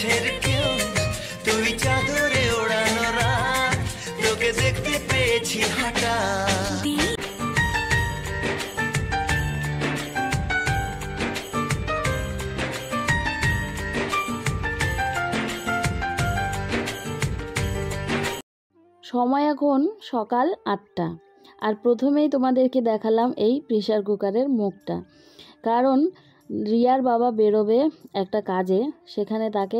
কাছের কেউ, তুই চাদরে ওড়ানো রাত, তোকে দেখতে পেয়েছি হঠাৎ। সময় এখন সকাল ৮টা। আর প্রথমেই তোমাদেরকে দেখালাম এই প্রেসার কুকারের মুখটা, কারণ রিয়ার বাবা বেরোবে একটা কাজে, সেখানে তাকে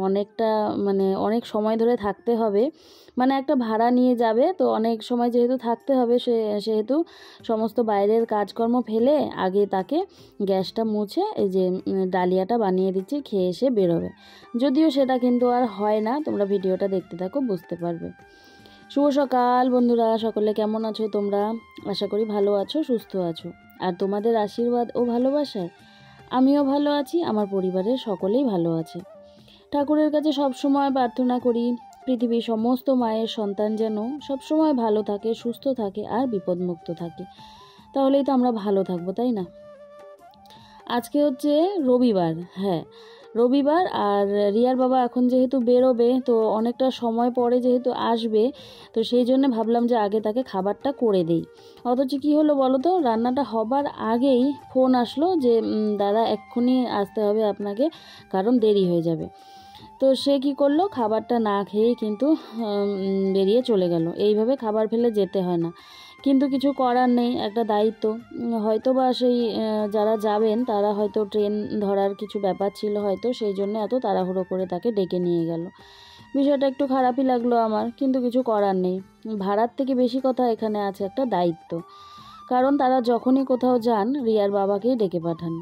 অনেক সময় ধরে থাকতে হবে, মানে একটা ভাড়া নিয়ে যাবে, তো অনেক সময় যেহেতু থাকতে হবে সেহেতু সমস্ত বাইরের কাজকর্ম ফেলে আগে তাকে গ্যাসটা মুছে এই যে ডালিয়াটা বানিয়ে দিচ্ছি, খেয়ে এসে বেরোবে। যদিও সেটা কিন্তু আর হয় না, তোমরা ভিডিওটা দেখতে থাকো, বুঝতে পারবে। শুভ সকাল বন্ধুরা, সকলে কেমন আছো তোমরা? আশা করি ভালো আছো, সুস্থ আছো। আর তোমাদের আশীর্বাদ ও ভালোবাসায় আমিও ভালো আছি, আমার পরিবারের সকলেই ভালো আছে। ঠাকুরের কাছে সবসময় প্রার্থনা করি পৃথিবীর সমস্ত মায়ের সন্তান যেন সবসময় ভালো থাকে, সুস্থ থাকে আর বিপদমুক্ত থাকে, তাহলেই তো আমরা ভালো থাকবো, তাই না? আজকে হচ্ছে রবিবার, হ্যাঁ রবিবার। আর রিয়ার বাবা এখন যেহেতু বেরোবে, তো অনেকটা সময় পরে যেহেতু আসবে, তো সেই জন্য ভাবলাম যে আগে তাকে খাবারটা করে দেই। অথচ কী হলো বলো তো, রান্নাটা হবার আগেই ফোন আসলো যে দাদা এক্ষুনি আসতে হবে আপনাকে, কারণ দেরি হয়ে যাবে। তো সে কি করলো, খাবারটা না খেয়েই কিন্তু বেরিয়ে চলে গেল। এইভাবে খাবার ফেলে যেতে হয় না, কিন্তু কিছু করার নেই, একটা দায়িত্ব। হয়তো বা সেই যারা যাবেন তারা হয়তো ট্রেন ধরার কিছু ব্যাপার ছিল হয়তো, সেই জন্য এত তাড়াহুড়ো করে তাকে ডেকে নিয়ে গেল। বিষয়টা একটু খারাপই লাগলো আমার, কিন্তু কিছু করার নেই। ভাড়ার থেকে বেশি কথা এখানে আছে একটা দায়িত্ব, কারণ তারা যখনই কোথাও যান রিয়ার বাবাকেই ডেকে পাঠান।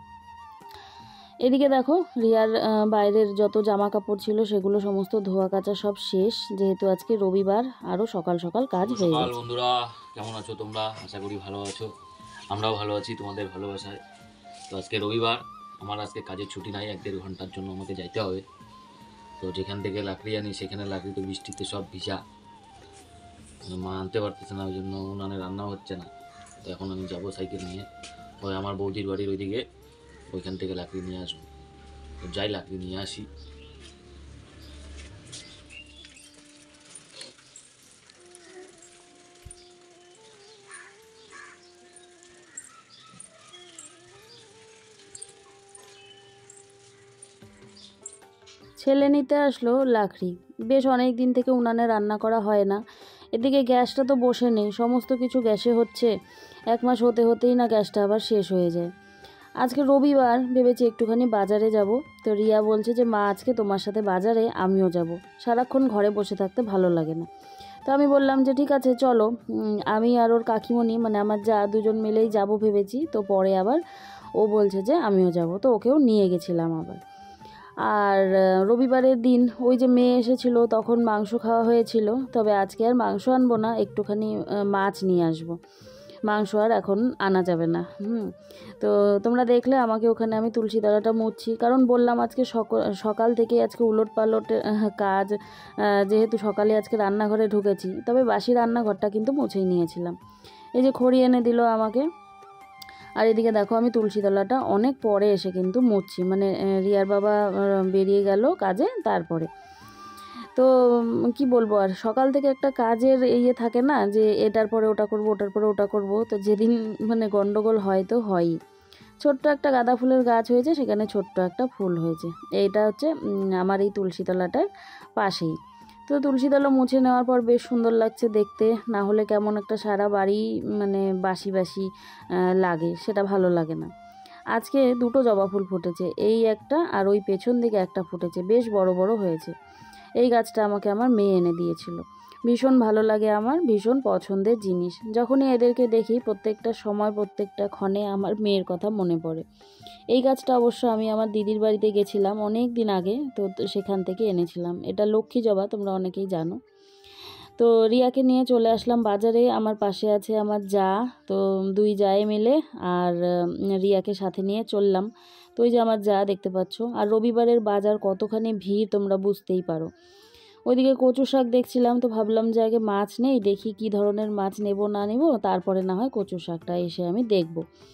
এদিকে দেখো রিয়ার বাইরের যত জামা কাপড় ছিল সেগুলো সমস্ত ধোয়া কাচা সব শেষ, যেহেতু আজকে রবিবার, আরও সকাল সকাল কাজ হয়ে গেছে। বন্ধুরা কেমন আছো তোমরা? আশা করি ভালো আছো, আমরাও ভালো আছি তোমাদের ভালোবাসায়। তো আজকে রবিবার, আমার আজকে কাজের ছুটি নাই, 1-1.5 ঘন্টার জন্য আমাকে যাইতে হবে। তো যেখান থেকে লাকড়ি আনি সেখানে লাকড়ি তো বৃষ্টিতে সব ভিজা, মা আনতে পারতেছে না, ওই জন্য উনানে রান্নাও হচ্ছে না। তো এখন আমি যাবো সাইকেল নিয়ে ওই আমার বৌদির বাড়ির ওইদিকে, ওইখান থেকে লাকড়ি নিয়ে আসবো। তো যাই লাকড়ি নিয়ে আসি। ছেলে নিতে আসলো লাকড়ি, বেশ অনেক দিন থেকে উনানে রান্না করা হয় না। এদিকে গ্যাসটা তো বসে নেই, সমস্ত কিছু গ্যাসে হচ্ছে, 1 মাস হতে হতেই না গ্যাসটা আবার শেষ হয়ে যায়। আজকে রবিবার, ভেবেছি একটুখানি বাজারে যাব। তো রিয়া বলছে যে মা আজকে তোমার সাথে বাজারে আমিও যাব, সারাক্ষণ ঘরে বসে থাকতে ভালো লাগে না। তো আমি বললাম যে ঠিক আছে চলো, আমি আর ওর কাকিমণি মানে আমার যা দুজন মিলেই যাব ভেবেছি। তো পরে আবার ও বলছে যে আমিও যাব, তো ওকেও নিয়ে গেছিলাম আবার। আর রবিবারের দিন ওই যে মেয়ে এসেছিলো তখন মাংস খাওয়া হয়েছিল, তবে আজকে আর মাংস আনবো না, একটুখানি মাছ নিয়ে আসবো। মাংস আর এখন আনা যাবে না। তো তোমরা দেখলে আমাকে ওখানে আমি তুলসী তলাটা মুছছি, কারণ বললাম আজকে সকাল থেকে আজকে উলট পালট কাজ, যেহেতু সকালে আজকে রান্নাঘরে ঢুকেছি, তবে বাসি রান্নাঘরটা কিন্তু মুছেই নিয়েছিলাম। এই যে খড়ি এনে দিল আমাকে। আর এদিকে দেখো আমি তুলসী তলাটা অনেক পরে এসে কিন্তু মুছছি, মানে রিয়ার বাবা বেরিয়ে গেল কাজে, তারপরে তো কি বলবো, আর সকাল থেকে একটা কাজের ইয়ে থাকে না, যে এটার পরে ওটা করব, ওটার পরে ওটা করব, তো যেদিন মানে গন্ডগোল হয় তো হয়ই। ছোট্ট একটা গাঁদা ফুলের গাছ হয়েছে, সেখানে ছোট্ট একটা ফুল হয়েছে। এইটা হচ্ছে আমার এই তুলসীতলাটার পাশেই। তো তুলসীতলা মুছে নেওয়ার পর বেশ সুন্দর লাগছে দেখতে, না হলে কেমন একটা সারা বাড়ি মানে বাসি বাসি লাগে, সেটা ভালো লাগে না। আজকে 2টো জবা ফুল ফুটেছে, এই একটা আর ওই পেছন দিকে একটা ফুটেছে, বেশ বড় বড় হয়েছে। এই গাছটা আমাকে আমার মেয়ে এনে দিয়েছিল, ভীষণ ভালো লাগে আমার, ভীষণ পছন্দের জিনিস। যখনই এদেরকে দেখি প্রত্যেকটা সময় প্রত্যেকটা ক্ষণে আমার মেয়ের কথা মনে পড়ে। এই গাছটা অবশ্য আমি আমার দিদির বাড়িতে গেছিলাম অনেক দিন আগে, তো সেখান থেকে এনেছিলাম। এটা লক্ষ্মী জবা, তোমরা অনেকেই জানো। তো রিয়াকে নিয়ে চলে আসলাম বাজারে, আমার পাশে আছে আমার যা, তো 2 জায়ে মিলে আর রিয়াকে সাথে নিয়ে চললাম। তো ওই যে আমার যা দেখতে পাচ্ছ। আর রবিবারের বাজার কতখানি ভিড় তোমরা বুঝতেই পারো। ওইদিকে কচু শাক দেখছিলাম, তো ভাবলাম যে আগে মাছ নেই, দেখি কি ধরনের মাছ নেব না নেব, তারপরে না হয় কচু শাকটা এসে আমি দেখব।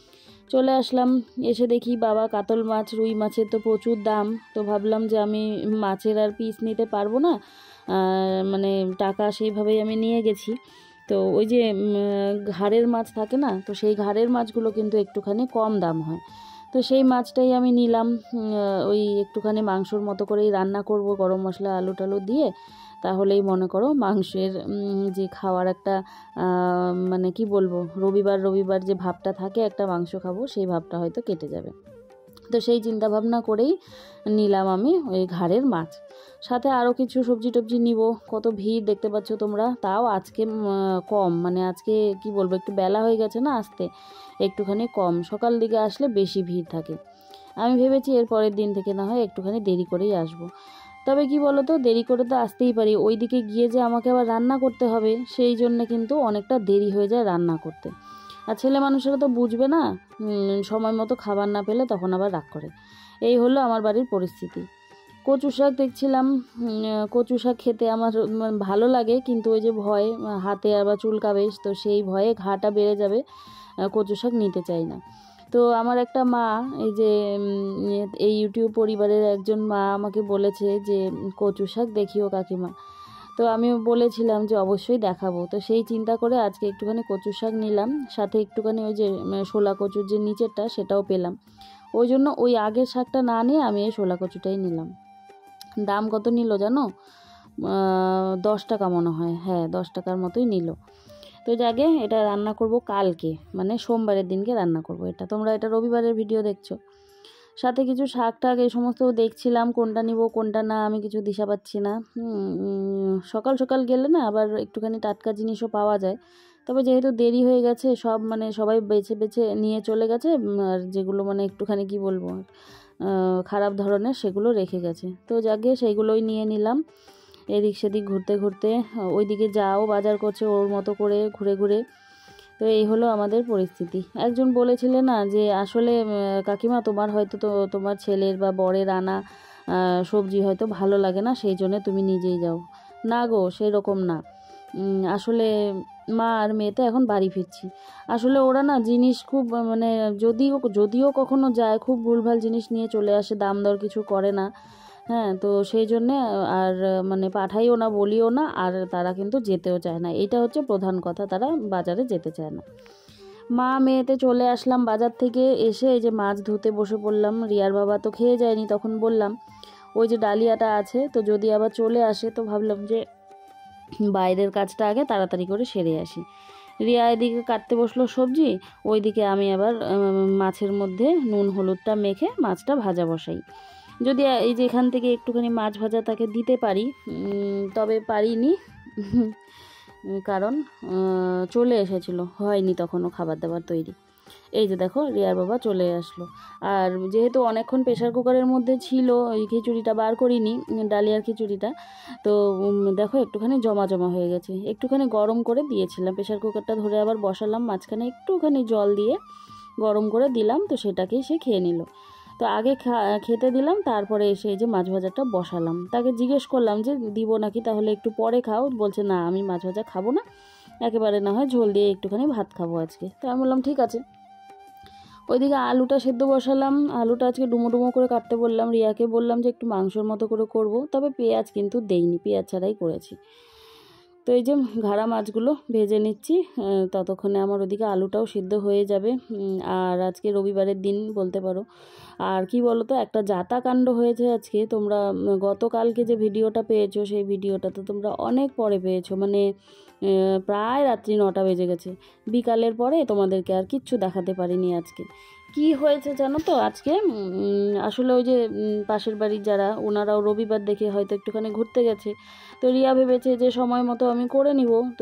চলে আসলাম, এসে দেখি বাবা কাতল মাছ, রুই মাছের তো প্রচুর দাম। তো ভাবলাম যে আমি মাছের আর পিস নিতে পারবো না, মানে টাকা সেইভাবেই আমি নিয়ে গেছি। তো ওই যে ঘাড়ের মাছ থাকে না, তো সেই ঘাড়ের মাছগুলো কিন্তু একটুখানি কম দাম হয়। তো সেই মাছটাই আমি নিলাম। ওই একটুখানি মাংসর মতো করেই রান্না করব, গরম মশলা আলু টালু দিয়ে। তাহলেই মনে করো মাংসের যে খাওয়ার একটা মানে কি বলবো, রবিবার রবিবার যে ভাবটা থাকে একটা মাংস খাবো, সেই ভাবটা হয়তো কেটে যাবে। তো সেই চিন্তা ভাবনা করেই নিলাম আমি ওই ঘাড়ের মাছ। সাথে আরও কিছু সবজি টবজি নিব। কত ভিড় দেখতে পাচ্ছ তোমরা, তাও আজকে কম, মানে আজকে কি বলবো, একটু বেলা হয়ে গেছে না, আসতে একটুখানি কম। সকাল দিকে আসলে বেশি ভিড় থাকে। আমি ভেবেছি এর পরের দিন থেকে না হয় একটুখানি দেরি করেই আসবো। তবে কি বলো তো, দেরি করে তো আসতেই পারি, ওই দিকে গিয়ে যে আমাকে আবার রান্না করতে হবে, সেই জন্যে কিন্তু অনেকটা দেরি হয়ে যায় রান্না করতে। আর ছেলে মানুষেরা তো বুঝবে না, সময় মতো খাবার না পেলে তখন আবার রাগ করে। এই হলো আমার বাড়ির পরিস্থিতি। কচু শাক দেখছিলাম, কচু শাক খেতে আমার ভালো লাগে, কিন্তু ওই যে ভয় হাতে আবার চুলকাবে, তো সেই ভয়ে ঘাটা বেড়ে যাবে, কচু শাক নিতে চাই না। তো আমার একটা মা, এই যে এই ইউটিউব পরিবারের একজন মা আমাকে বলেছে যে কচু শাক দেখিও কাকিমা। তো আমি বলেছিলাম যে অবশ্যই দেখাবো। তো সেই চিন্তা করে আজকে একটুখানি কচু শাক নিলাম, সাথে একটুখানি ওই যে শোলা কচুর যে নিচেরটা সেটাও পেলাম। ওই জন্য ওই আগের শাকটা না নিয়ে আমি এই শোলা কচুটাই নিলাম। দাম কত নিল জানো? 10 টাকা মনে হয়, হ্যাঁ 10 টাকার মতোই নিল। তো যাকে এটা রান্না করব কালকে, মানে সোমবারের দিনকে রান্না করব এটা। তোমরা এটা রবিবারের ভিডিও দেখছো। সাথে কিছু শাক টাক এই সমস্ত দেখছিলাম, কোনটা নিব কোনটা না আমি কিছু দিশা পাচ্ছি না। সকাল সকাল গেলে না আবার একটুখানি টাটকা জিনিসও পাওয়া যায়। তবে যেহেতু দেরি হয়ে গেছে, সব মানে সবাই বেছে বেছে নিয়ে চলে গেছে, আর যেগুলো মানে একটুখানি কি বলবো খারাপ ধরনের, সেগুলো রেখে গেছে। তো যাকে সেইগুলোই নিয়ে নিলাম। এদিক সেদিক ঘুরতে ঘুরতে, ওইদিকে যাও বাজার করছে ওর মতো করে ঘুরে ঘুরে। তো এই হলো আমাদের পরিস্থিতি। একজন বলেছিলেন না যে আসলে কাকিমা তোমার হয়তো তো তোমার ছেলের বা বরের আনা সবজি হয়তো ভালো লাগে না, সেই জন্য তুমি নিজেই যাও। না গো, সেই রকম না। আসলে মা আর মেয়ে তো এখন বাড়ি ফিরছি। আসলে ওরা না জিনিস খুব মানে যদিও কখনো যায়, খুব ভুলভাল জিনিস নিয়ে চলে আসে, দাম দর কিছু করে না। হ্যাঁ, তো সেই জন্যে আর মানে পাঠাইও না, বলিও না, আর তারা কিন্তু যেতেও চায় না। এইটা হচ্ছে প্রধান কথা, তারা বাজারে যেতে চায় না। মা মেয়েতে চলে আসলাম বাজার থেকে এসে, এই যে মাছ ধুতে বসে পড়লাম। রিয়ার বাবা তো খেয়ে যায়নি, তখন বললাম ওই যে ডালিয়াটা আছে, তো যদি আবার চলে আসে তো ভাবলাম যে বাইরের কাজটা আগে তাড়াতাড়ি করে সেরে আসি। রিয়া এদিকে কাটতে বসলো সবজি, ওইদিকে আমি আবার মাছের মধ্যে নুন হলুদটা মেখে মাছটা ভাজা বসাই। যদি এই যে এখান থেকে একটুখানি মাছ ভাজা তাকে দিতে পারি, তবে পারিনি কারণ চলে এসেছিলো, হয়নি তখনও খাবার দাবার তৈরি। এই যে দেখো রিয়ার বাবা চলে আসলো। আর যেহেতু অনেকক্ষণ প্রেশার কুকারের মধ্যে ছিল, ওই খিচুড়িটা বার করিনি, ডালিয়ার খিচুড়িটা, তো দেখো একটুখানি জমা জমা হয়ে গেছে। একটুখানি গরম করে দিয়েছিলাম, প্রেশার কুকারটা ধরে আবার বসালাম, মাঝখানে একটুখানি জল দিয়ে গরম করে দিলাম, তো সেটাকেই সে খেয়ে নিল। তো আগে খেতে দিলাম, তারপরে এসে এই যে মাছ ভাজাটা বসালাম। তাকে জিজ্ঞেস করলাম যে দিব নাকি, তাহলে একটু পরে খাও। বলছে না, আমি মাছ ভাজা খাবো না, একেবারে না হয় ঝোল দিয়ে একটুখানি ভাত খাবো আজকে। তো আমি বললাম ঠিক আছে। ওইদিকে আলুটা সেদ্ধ বসালাম, আলুটা আজকে ডুমো ডুমো করে কাটতে বললাম। রিয়াকে বললাম যে একটু মাংসর মতো করে করব, তবে পেঁয়াজ কিন্তু দেইনি, পেঁয়াজ ছাড়াই করেছি। তো এই যে ঘাড়া মাছগুলো ভেজে নিচ্ছি, ততক্ষণে আমার ওদিকে আলুটাও সিদ্ধ হয়ে যাবে। আর আজকে রবিবারের দিন বলতে পারো। আর কি বলো তো, একটা যাতা কাণ্ড হয়েছে আজকে। তোমরা গতকালকে যে ভিডিওটা পেয়েছো, সেই ভিডিওটা তো তোমরা অনেক পরে পেয়েছো, মানে প্রায় রাত্রি 9টা বেজে গেছে। বিকালের পরে তোমাদেরকে আর কিচ্ছু দেখাতে পারিনি আজকে। কি হয়েছে জানো তো আজকে, আসলে ওই যে পাশের বাড়ির যারা, ওনারাও রবিবার দেখে হয়তো একটুখানি ঘুরতে গেছে। তো রিয়া ভেবেছে যে সময় মতো আমি করে নিব। তো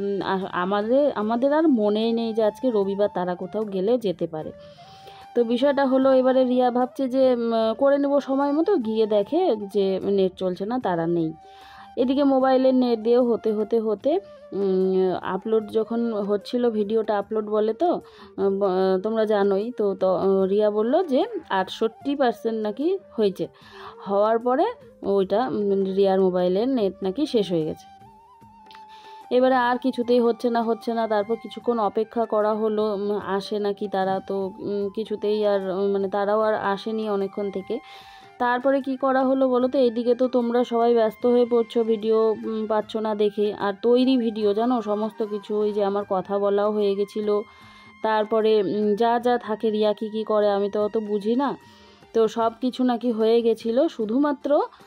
আমাদের আর মনেই নেই যে আজকে রবিবার, তারা কোথাও গেলেও যেতে পারে। তো বিষয়টা হলো, এবারে রিয়া ভাবছে যে করে নেব সময় মতো, গিয়ে দেখে যে নেট চলছে না, তারা নেই। এদিকে মোবাইলের নেট দিয়েও হতে হতে হতে আপলোড যখন হচ্ছিল, ভিডিওটা আপলোড বলে তো তোমরা জানোই তো। রিয়া বলল যে 68% নাকি হয়েছে। হওয়ার পরে ওইটা রিয়ার মোবাইলের নেট নাকি শেষ হয়ে গেছে। এবারে আর কিছুতেই হচ্ছে না, তারপর কিছুক্ষণ অপেক্ষা করা হলো, আসে নাকি তারা, তো কিছুতেই আর মানে তারাও আর আসেনি অনেকক্ষণ থেকে। তারপরে কি করা হলো বলো তো, এইদিকে তো তোমরা সবাই ব্যস্ত হয়ে পড়ছো, ভিডিও পাচ্ছ না দেখে, আর তৈরি ভিডিও জানো সমস্ত কিছু, ওই যে আমার কথা বলাও হয়ে গেছিলো, তারপরে যা যা থাকে রিয়া কী করে আমি তো অত বুঝি না, তো সব কিছু নাকি হয়ে গেছিলো, শুধুমাত্র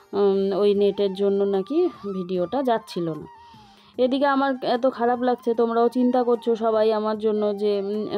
ওই নেটের জন্য নাকি ভিডিওটা যাচ্ছিল না। এদিকে আমার এত খারাপ লাগছে, তোমরাও চিন্তা করছো সবাই আমার জন্য যে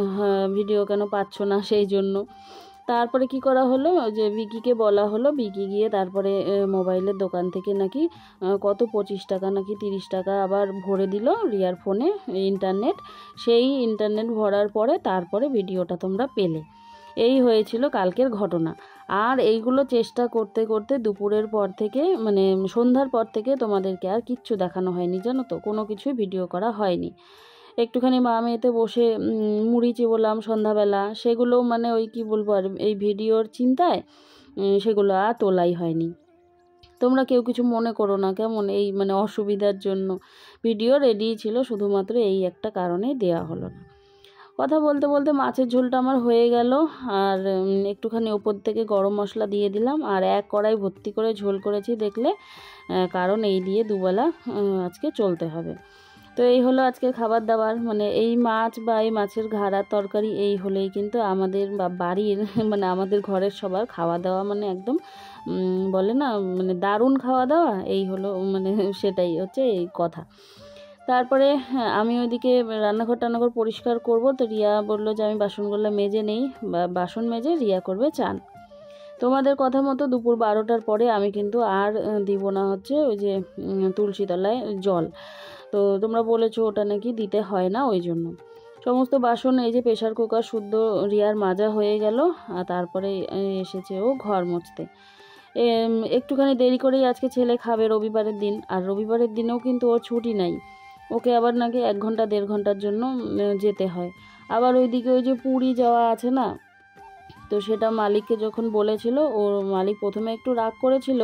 ভিডিও কেন পাচ্ছ না সেই জন্য। তারপরে কি করা হলো, যে বিকিকে বলা হলো, বিকি গিয়ে তারপরে মোবাইলের দোকান থেকে নাকি কত 25 টাকা নাকি 30 টাকা আবার ভরে দিল রিয়ার ফোনে ইন্টারনেট। সেই ইন্টারনেট ভরার পরে তারপরে ভিডিওটা তোমরা পেলে। এই হয়েছিল কালকের ঘটনা। আর এইগুলো চেষ্টা করতে করতে দুপুরের পর থেকে মানে সন্ধ্যার পর থেকে তোমাদেরকে আর কিচ্ছু দেখানো হয়নি, জানো তো, কোনো কিছুই ভিডিও করা হয়নি। একটুখানি মা মেয়েতে বসে মুড়ি চিবোলাম সন্ধ্যাবেলা, সেগুলো মানে ওই কি বলবো আর এই ভিডিওর চিন্তায় সেগুলো আর তোলাই হয়নি। তোমরা কেউ কিছু মনে করো না কেমন, এই মানে অসুবিধার জন্য ভিডিও রেডি ছিল, শুধুমাত্র এই একটা কারণেই দেওয়া হলো না। কথা বলতে বলতে মাছের ঝোলটা আমার হয়ে গেল, আর একটুখানি ওপর থেকে গরম মশলা দিয়ে দিলাম, আর এক কড়াই ভর্তি করে ঝোল করেছি দেখলে, কারণ এই দিয়ে দুবেলা আজকে চলতে হবে। তো এই হলো আজকের খাবার দাবার, মানে এই মাছ বা এই মাছের ঘাড়ার তরকারি এই হলেই কিন্তু আমাদের বাড়ির মানে আমাদের ঘরের সবার খাওয়া দাওয়া মানে একদম বলে না মানে দারুণ খাওয়া দাওয়া, এই হলো মানে সেটাই হচ্ছে এই কথা। তারপরে আমি ওইদিকে রান্নাঘর পরিষ্কার করব, তো রিয়া বললো যে আমি বাসনগুলো মেজে নেই, বাসন মেজে রিয়া করবে চান। তোমাদের কথা মতো দুপুর 12টার পরে আমি কিন্তু আর দিব না হচ্ছে ওই যে তুলসী তলায় জল, তো তোমরা বলেছো ওটা নাকি দিতে হয় না, ওই জন্য সমস্ত বাসন এই যে প্রেশার কুকার শুদ্ধ রিয়ার মাজা হয়ে গেল। আর তারপরে এসেছে ও ঘর মুছতে। একটুখানি দেরি করেই আজকে ছেলে খাবে রবিবারের দিন, আর রবিবারের দিনেও কিন্তু ওর ছুটি নাই, ওকে আবার নাকি 1 ঘন্টা 1.5 ঘন্টার জন্য যেতে হয়। আবার ওইদিকে ওই যে পুরী যাওয়া আছে না, তো সেটা মালিককে যখন বলেছিল, ওর মালিক প্রথমে একটু রাগ করেছিল,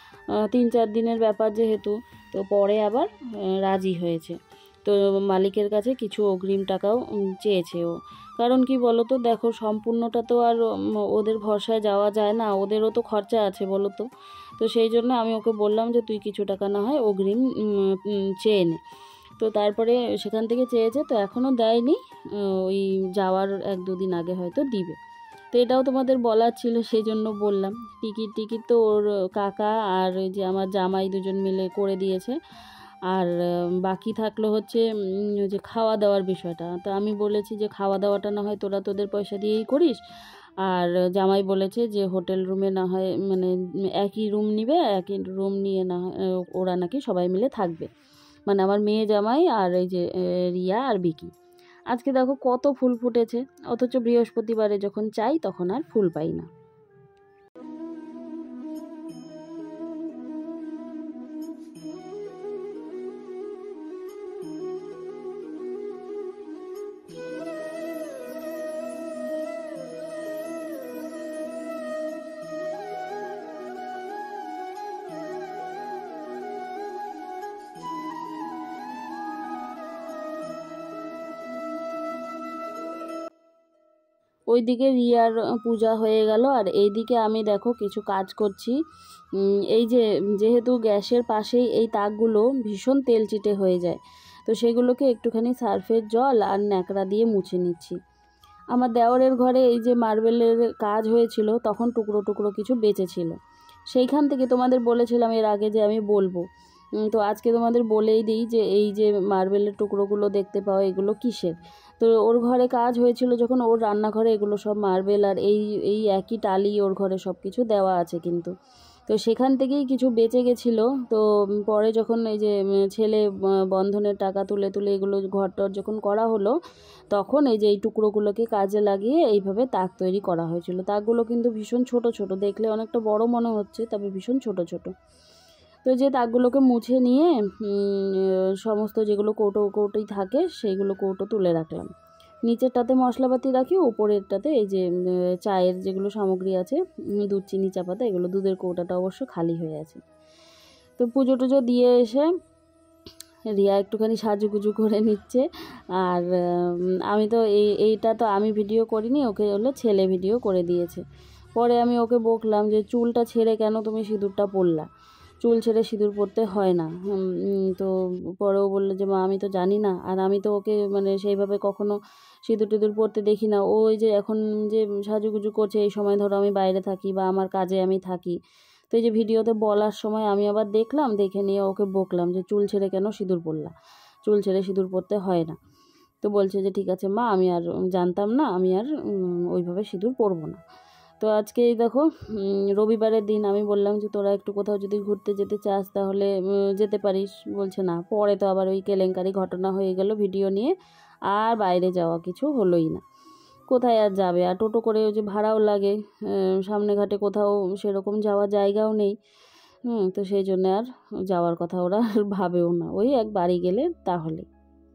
3-4 দিনের ব্যাপার যেহেতু, তো পরে আবার রাজি হয়েছে। তো মালিকের কাছে কিছু অগ্রিম টাকাও চেয়েছে ও, কারণ কি বলো তো, দেখো সম্পূর্ণটা তো আর ওদের ভরসায় যাওয়া যায় না, ওদেরও তো খরচা আছে বলো তো। তো সেই জন্য আমি ওকে বললাম যে তুই কিছু টাকা না হয় অগ্রিম চেয়ে নে। তো তারপরে সেখান থেকে চেয়েছে, তো এখনও দেয়নি, ওই যাওয়ার 1-2 দিন আগে হয়তো দিবে। তো এটাও তোমাদের বলার ছিল, সেই জন্য বললাম। টিকিট তো ওর কাকা আর ওই যে আমার জামাই দুজন মিলে করে দিয়েছে, আর বাকি থাকলো হচ্ছে যে খাওয়া দাওয়ার বিষয়টা। তো আমি বলেছি যে খাওয়া দাওয়াটা না হয় তোরা তোদের পয়সা দিয়েই করিস, আর জামাই বলেছে যে হোটেল রুমে না হয় মানে একই রুম নিবে, একই রুম নিয়ে না হয় ওরা নাকি সবাই মিলে থাকবে, মানে আমার মেয়ে জামাই আর এই যে রিয়া আর বিকি। আজকে দেখো কত ফুল ফুটেছে, অথচ বৃহস্পতিবারে যখন চাই তখন আর ফুল পাই না। ওইদিকে রিয়ার পূজা হয়ে গেল, আর এইদিকে আমি দেখো কিছু কাজ করছি। এই যে যেহেতু গ্যাসের পাশেই এই তাকগুলো ভীষণ তেলচিটে হয়ে যায়, তো সেগুলোকে একটুখানি সার্ফের জল আর ন্যাকড়া দিয়ে মুছে নিচ্ছি। আমার দেওরের ঘরে এই যে মার্বেলের কাজ হয়েছিল, তখন টুকরো টুকরো কিছু বেঁচেছিল, সেইখান থেকে তোমাদের বলেছিলাম এর আগে যে আমি বলবো, তো আজকে তোমাদের বলেই দিই যে এই যে মার্বেলের টুকরোগুলো দেখতে পাও এগুলো কিসের। তো ওর ঘরে কাজ হয়েছিল যখন, ওর রান্নাঘরে এগুলো সব মার্বেল, আর এই এই একই টালি ওর ঘরে সব কিছু দেওয়া আছে কিন্তু, তো সেখান থেকেই কিছু বেঁচে গেছিলো। তো পরে যখন এই যে ছেলে বন্ধনের টাকা তুলে তুলে এগুলো ঘরটর যখন করা হলো, তখন এই যে এই টুকরোগুলোকে কাজে লাগিয়ে এইভাবে তাক তৈরি করা হয়েছিল। তাকগুলো কিন্তু ভীষণ ছোট ছোট, দেখলে অনেকটা বড় মনে হচ্ছে, তবে ভীষণ ছোট ছোট। তো যে তাকগুলোকে মুছে নিয়ে সমস্ত যেগুলো কৌটোই থাকে সেইগুলো কৌটো তুলে রাখলাম। নিচেরটাতে মশলাপাতি রাখি, উপরেরটাতে এই যে চায়ের যেগুলো সামগ্রী আছে, দুধ চিনি চা পাতা, এগুলো, দুধের কৌটাটা অবশ্য খালি হয়ে আছে। তো পুজো টুজো দিয়ে এসে রিয়া একটুখানি সাজুগুজু করে নিচ্ছে। আর আমি তো এইটা তো আমি ভিডিও করিনি, ওকে হলো ছেলে ভিডিও করে দিয়েছে। পরে আমি ওকে বকলাম যে চুলটা ছেড়ে কেন তুমি সিঁদুরটা পরলা, চুল ছেড়ে সিঁদুর পরতে হয় না। তো পরেও বললো যে মা আমি তো জানি না, আর আমি তো ওকে মানে সেইভাবে কখনো সিঁদুর টিঁদুর পরতে দেখি না। ও ওই যে এখন যে সাজুগুজু করছে, এই সময় ধরো আমি বাইরে থাকি বা আমার কাজে আমি থাকি, তো এই যে ভিডিওতে বলার সময় আমি আবার দেখলাম, দেখে নিয়ে ওকে বকলাম যে চুল ছেড়ে কেন সিঁদুর পরলা, চুল ছেড়ে সিঁদুর পরতে হয় না। তো বলছে যে ঠিক আছে মা, আমি আর জানতাম না, আমি আর ওইভাবে সিঁদুর পরবো না। তো আজকে এই দেখো রবিবারের দিন, আমি বললাম যে তোরা একটু কোথাও যদি ঘুরতে যেতে চাস তাহলে যেতে পারিস। বলছে না। পরে তো আবার ওই কেলেঙ্কারি ঘটনা হয়ে গেল ভিডিও নিয়ে, আর বাইরে যাওয়া কিছু হলোই না। কোথায় আর যাবে, আর টোটো করে ওই যে ভাড়াও লাগে, সামনে ঘাটে কোথাও সেরকম যাওয়ার জায়গাও নেই। তো সেই জন্য আর যাওয়ার কথা ওরা আর ভাবেও না, ওই এক বাড়ি গেলে তাহলে।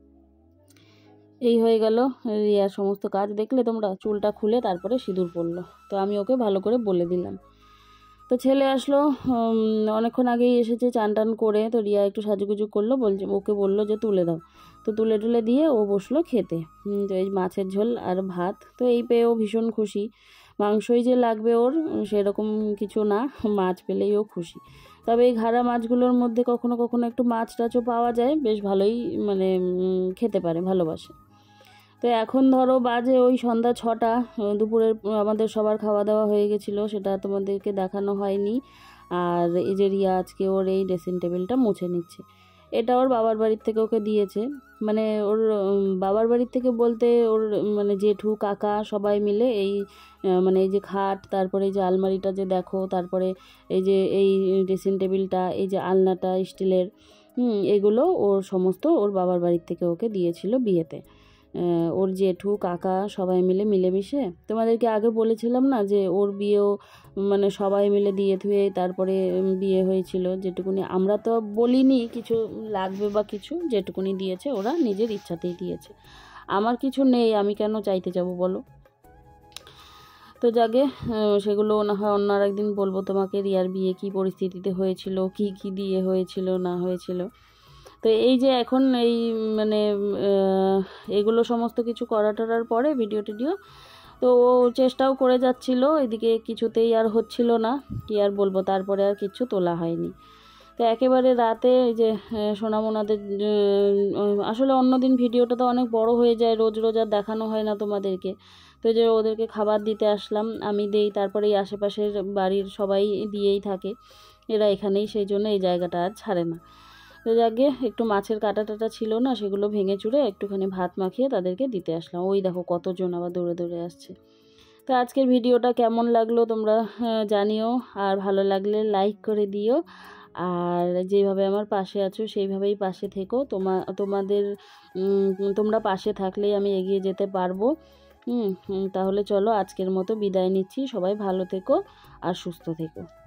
এই হয়ে গেল রিয়ার সমস্ত কাজ। দেখলে তোমরা, চুলটা খুলে তারপরে সিঁদুর পরলো, তো আমি ওকে ভালো করে বলে দিলাম। তো ছেলে আসলো অনেকক্ষণ আগেই এসেছে, চান টান করে। তো রিয়া একটু সাজুগুজু করলো, বলছে ওকে বললো যে তুলে দাও, তো তুলে টুলে দিয়ে ও বসলো খেতে। তো এই মাছের ঝোল আর ভাত, তো এই পেয়েও ভীষণ খুশি। মাংসই যে লাগবে ওর সেরকম কিছু না, মাছ পেলেই ও খুশি। তবে এই ঘাড়া মাছগুলোর মধ্যে কখনো কখনো একটু মাছ টাছও পাওয়া যায়, বেশ ভালোই মানে খেতে পারে, ভালোবাসে। তো এখন ধরো বাজে ওই সন্ধ্যা 6টা, দুপুরের আমাদের সবার খাওয়া দাওয়া হয়ে গেছিলো, সেটা তোমাদেরকে দেখানো হয়নি। আর এই যে রিয়া আজকে ওর এই ড্রেসিং টেবিলটা মুছে নিচ্ছে। এটা ওর বাবার বাড়ির থেকে ওকে দিয়েছে, মানে ওর বাবার বাড়ির থেকে বলতে ওর মানে জেঠু কাকা সবাই মিলে এই মানে এই যে খাট, তারপরে এই যে আলমারিটা যে দেখো, তারপরে এই যে এই ড্রেসিং টেবিলটা, এই যে আলনাটা স্টিলের, এগুলো ওর সমস্ত ওর বাবার বাড়ির থেকে ওকে দিয়েছিল বিয়েতে। ওর জেঠু কাকা সবাই মিলে মিলেমিশে, তোমাদেরকে আগে বলেছিলাম না যে ওর বিয়েও মানে সবাই মিলে দিয়ে থুয়ে তারপরে বিয়ে হয়েছিল। যেটুকুনি আমরা তো বলিনি কিছু লাগবে বা কিছু, যেটুকুনি দিয়েছে ওরা নিজের ইচ্ছাতেই দিয়েছে। আমার কিছু নেই, আমি কেন চাইতে যাব বলো। তো যাকে সেগুলো না হয় অন্য আর একদিন বলবো তোমাকে, রিয়ার বিয়ে কী পরিস্থিতিতে হয়েছিল, কি কি দিয়ে হয়েছিল না হয়েছিল। তো এই যে এখন এই মানে এগুলো সমস্ত কিছু করা টরার পরে ভিডিও টিডিও, তো ও চেষ্টাও করে যাচ্ছিল, এদিকে কিছুতেই আর হচ্ছিল না। কি আর বলবো, তারপরে আর কিছু তোলা হয়নি। তো একেবারে রাতে এই যে সোনামোনাদের আসলে অন্যদিন ভিডিওটা তো অনেক বড় হয়ে যায়, রোজ রোজ আর দেখানো হয় না তোমাদেরকে। তো যে ওদেরকে খাবার দিতে আসলাম, আমি দেই, তারপরে এই আশেপাশের বাড়ির সবাই দিয়েই থাকে, এরা এখানেই, সেই জন্য এই জায়গাটা আর ছাড়ে না। তো যাকে একটু মাছের কাটা টাটা ছিল না, সেগুলো ভেঙে চুড়ে একটুখানি ভাত মাখিয়ে তাদেরকে দিতে আসলাম। ওই দেখো কতজন আবার দৌড়ে দৌড়ে আসছে। তো আজকের ভিডিওটা কেমন লাগলো তোমরা জানিও, আর ভালো লাগলে লাইক করে দিও। আর যেভাবে আমার পাশে আছো সেইভাবেই পাশে থেকো। তোমাদের তোমরা পাশে থাকলেই আমি এগিয়ে যেতে পারবো। তাহলে চলো আজকের মতো বিদায় নিচ্ছি। সবাই ভালো থেকো আর সুস্থ থেকো।